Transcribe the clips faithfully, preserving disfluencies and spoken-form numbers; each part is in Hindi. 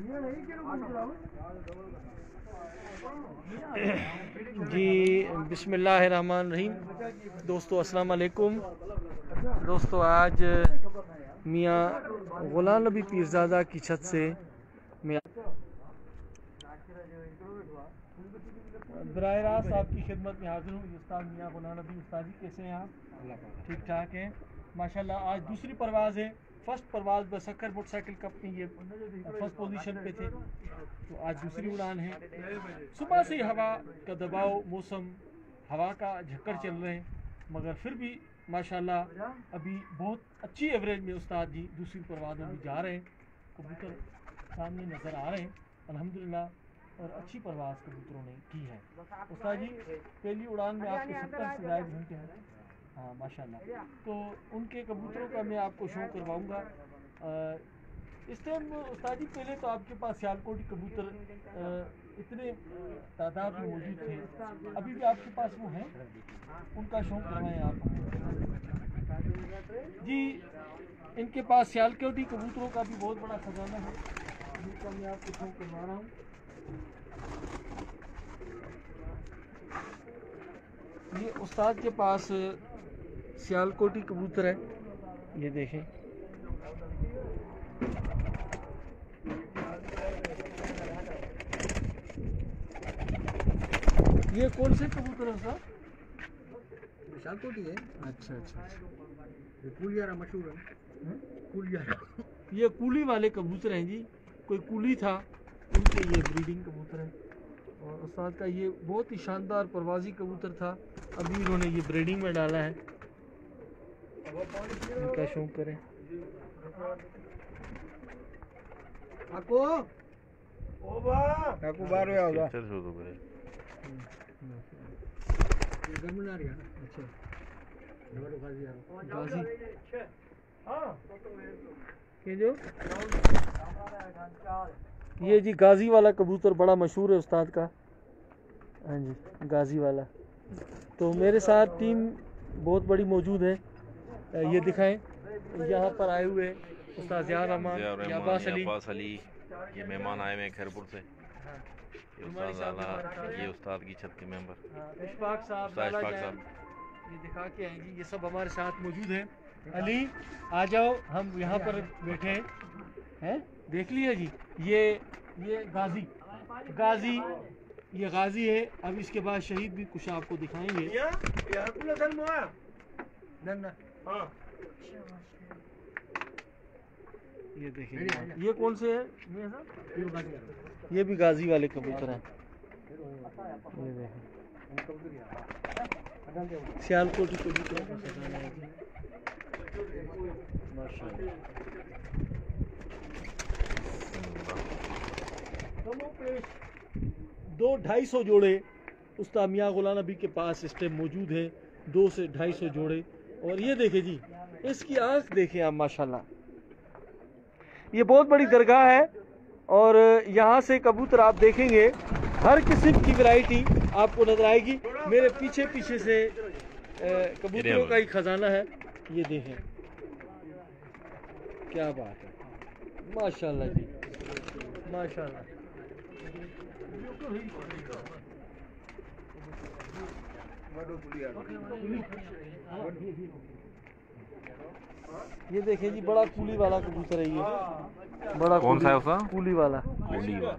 जी बिस्मिल्लाहिर्रहमानिर्रहीम। दोस्तों अस्सलाम वालेकुम। दोस्तों आज मियाँ गुलाम नबी पीरज़ादा की छत से मैं बराह रास्त आपकी खिदमत में हाजिर हूँ। उस्ताद मियाँ गुलाम नबी। उस्ताद जी कैसे हैं आप? ठीक ठाक हैं माशाल्लाह। आज दूसरी परवाज़ है। फर्स्ट परवाज़ बसकर मोटरसाइकिल कंपनी ये फर्स्ट पोजीशन पे थे, तो आज दूसरी उड़ान है। सुबह से ही हवा का दबाव, मौसम हवा का झक्कर चल रहे हैं, मगर फिर भी माशाल्लाह अभी बहुत अच्छी एवरेज में उस्ताद जी दूसरी परवाज़ों में जा रहे हैं। कबूतर सामने नज़र आ रहे हैं अल्हम्दुलिल्लाह, और अच्छी परवाज़ कबूतरों ने की है। उस्ताद जी पहली उड़ान में आपके सत्तर से ज़्यादा घंटे हैं। हाँ माशाल्लाह। तो उनके कबूतरों का मैं आपको शो करवाऊँगा। इस टाइम उस्ताद जी पहले तो आपके पास सियालकोटी कबूतर इतने तादाद में मौजूद थे, अभी भी आपके पास वो हैं? उनका शौक करवाएं आप जी। इनके पास सियालकोटी कबूतरों का भी बहुत बड़ा खजाना है, जिसका मैं आपको शौक करवा रहा हूँ। ये उस्ताद के पास सियालकोटी कबूतर है, ये देखें। ये कौन से कबूतर है सर? सियालकोटी है। अच्छा अच्छा अच्छा। ये कुलियारा मशहूर है। कुलियारा ये कूली वाले कबूतर हैं जी। कोई कूली था, उनके ये ब्रीडिंग कबूतर है। और उस्ताद का ये बहुत ही शानदार परवाजी कबूतर था, अभी इन्होंने ये ब्रीडिंग में डाला है। इनका शौक करें आपको ओ बा आपको बाहर हो आओ चल शो तो करे ये घर में आ रही है। अच्छा नंबर गाजी आ गाजी हां ये जो ये जी गाजी वाला कबूतर बड़ा मशहूर है उस्ताद का। हाँ जी गाजी वाला। तो मेरे साथ टीम बहुत बड़ी मौजूद है, ये दिखाएं। यहाँ पर आए हुए उस्ताद ज़िया रहमान, अब्बास अली, ये मेहमान आए हुए हैं खैरपुर से। ये उस्ताद आला, ये उस्ताद की छत के मेंबर इशफाक साहब, ये दिखा के हैं जी। ये सब हमारे साथ मौजूद हैं। अली आ जाओ, हम यहाँ पर बैठे हैं, हैं? देख लिया जी। ये ये गाजी गाजी ये गाजी है। अब इसके बाद शहीद भी कुछ आपको दिखाएंगे। ये देखिए ये कौन से है? ये भी गाजी वाले कबूतर हैं। ये देखें सियालकोटी कबूतरों का खजाना है जी माशाल्लाह। दो ढाई सौ जोड़े उस्ताद मियाँ गुलाम नबी के पास इस टाइम मौजूद है। दो से ढाई सौ जोड़े। और ये देखें जी, इसकी आँख देखें आप माशाल्लाह। ये बहुत बड़ी दरगाह है, और यहाँ से कबूतर आप देखेंगे हर किस्म की वैरायटी आपको नजर आएगी। मेरे पीछे पीछे से कबूतरों का ही खजाना है। ये देखें क्या बात है माशाल्लाह जी माशाल्लाह। ये देखें जी बड़ा कूली वाला कबूतर है। ये बड़ा कौन सा है उसका? कूली वाला। कूली वाला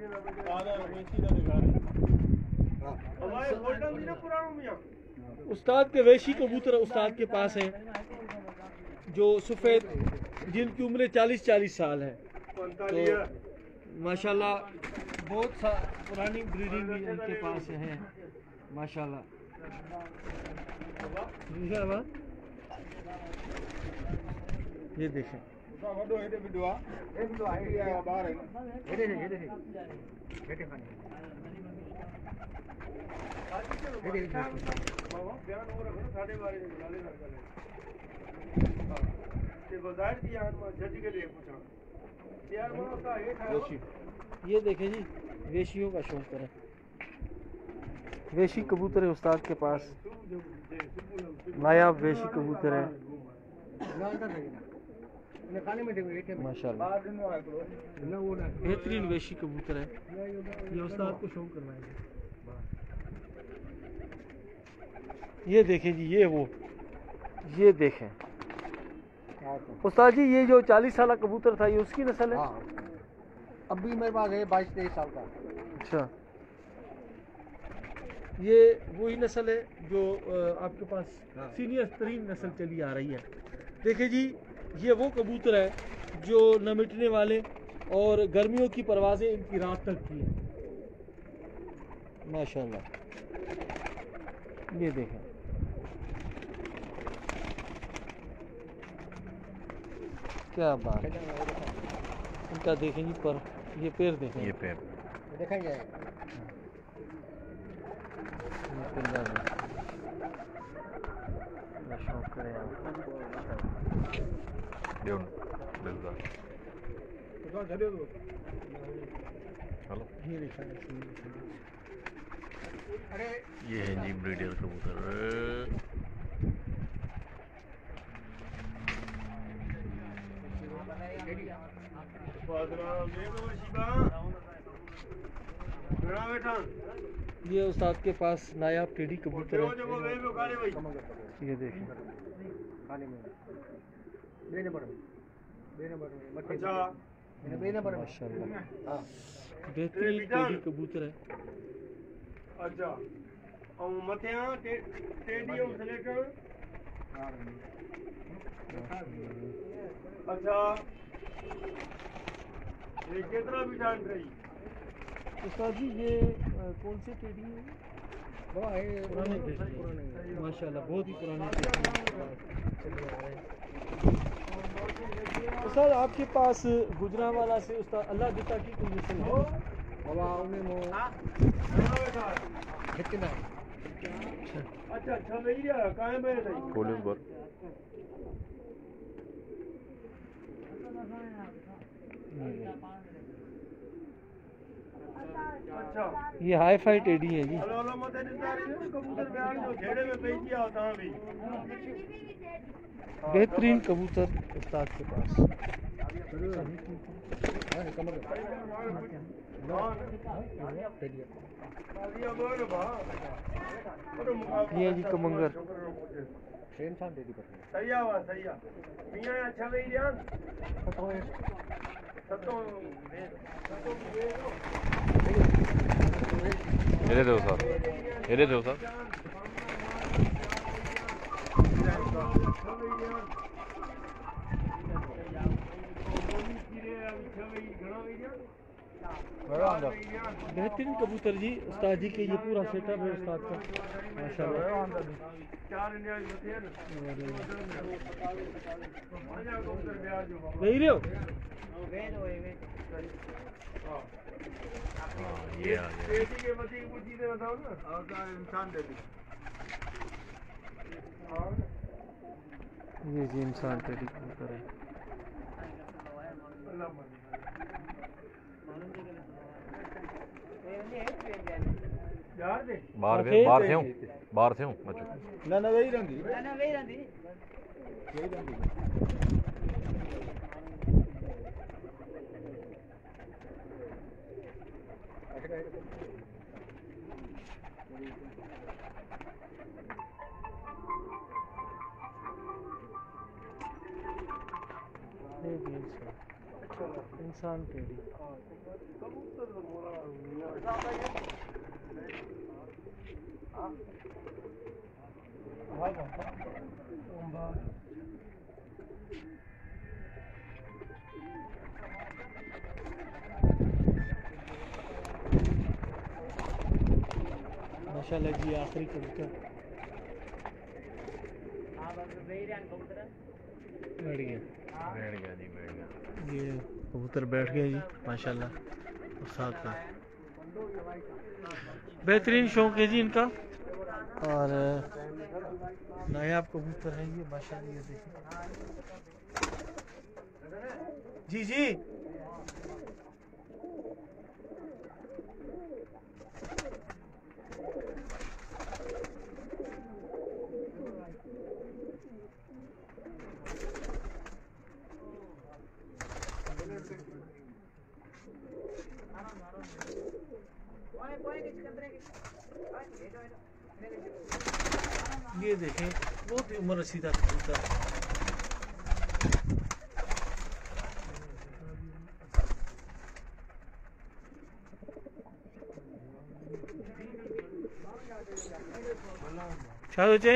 उस्ताद के वैशी कबूतर उस्ताद के पास है, जो सफ़ेद, जिनकी उम्र चालीस चालीस साल है। तो माशाल्लाह बहुत सा पुरानी ब्रीडिंग भी उनके पास है माशाल्लाह। ये देखें ये देखें जी वेशियों का शौक करें। वेशी कबूतर है उस्ताद के पास, नायाब वेशी कबूतर है। माशाल्लाह बेहतरीन वेशी कबूतर है, ये उस्ताद को शौक करवाएंगे। ये देखें जी, ये वो ये देखें उस्ताद जी, ये जो चालीस साल कबूतर था ये उसकी नस्ल है? हाँ, अभी मेरे पास है बाईस तेईस साल का। अच्छा, ये वही नस्ल है जो आपके पास सीनियर तरीन नस्ल चली आ रही है। देखिए जी, ये वो कबूतर है जो न मिटने वाले और गर्मियों की परवाज़ें इनकी रात तक की हैं माशाल्लाह। ये देखें, क्या बात है। इनका देखें जी, पर ये पैर देखें, ये पैर देखेंगे ये पिल्ला देखें। शौक करें आप। देउन बिल्कुल हेलो, ये देखा अरे ये है जी ब्रीडर कबूतर। ये उस्ताद के पास नायाब टेडी कबूतर है, ये देखें। माशाल्लाह बेहतरीन टेडी कबूतर है। अच्छा, और मथियां टेडी और सिलेक्टर। अच्छा, ये कितना भी डाल रही? उस्ताद जी, ये अ, कौन से टेडी है? पुराने टेडी, माशाल्लाह बहुत ही पुराने टेडी चले आ रहे हैं। उस्ताद आपके पास गुजरांवाला से उस्ताद अल्लाह दिता की कोई नस्ल है? कितना अच्छा अच्छा, वही रहा काहे में नहीं? पुलिस बर अच्छा, ये हाई फाई टेडी है जी। हेलो हेलो मत निसार कबूतर बिहार जो घेरे में बेच दिया होता भी। बेहतरीन कबूतर उस्ताद के पास। ये जी कमंगर। सही आ सही आ मियां अच्छा वही ध्यान सतो मेरे दो साथ मेरे दो साथ बेहतरीन कबूतर जी, उस्ताद जी के ये पूरा सेटअप है उस्ताद का माशाल्लाह। नहीं रहे हो? ये आ गया। ये जी इंसान टेडी कबूतर है। बाहर थे बाहर थे हूँ बाहर थे हूँ बच्चों ना ना वही रंगी इंसान टेडी माशाल्लाह जी, आखिरी कबूतर बैठ गया बैठ गया जी बैठ गया। ये कबूतर बैठ गया जी माशाल्लाह उस्ताद का। बेहतरीन शौक है जी इनका और नायाब कबूतर है ये माशाल्लाह। ये देखिए जी जी ये देखें बहुत ही उम्र रसीदा कबूतर। क्या सोचे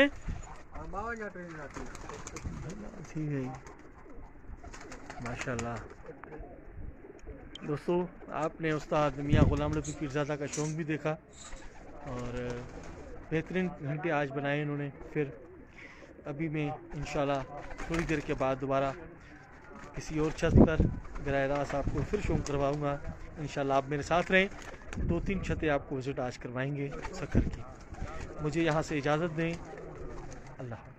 ठीक है माशाल्लाह। दोस्तों आपने उस्ताद मियाँ गुलाम नबी पीरज़ादा का शौक़ भी देखा और बेहतरीन घंटे आज बनाए इन्होंने। फिर अभी मैं इंशाल्लाह थोड़ी देर के बाद दोबारा किसी और छत पर बराह रास्त आपको फिर शौक़ करवाऊँगा इंशाल्लाह। आप मेरे साथ रहें, दो तीन छतें आपको विज़िट आज करवाएंगे सक्कर की। मुझे यहाँ से इजाज़त दें। अल्लाह।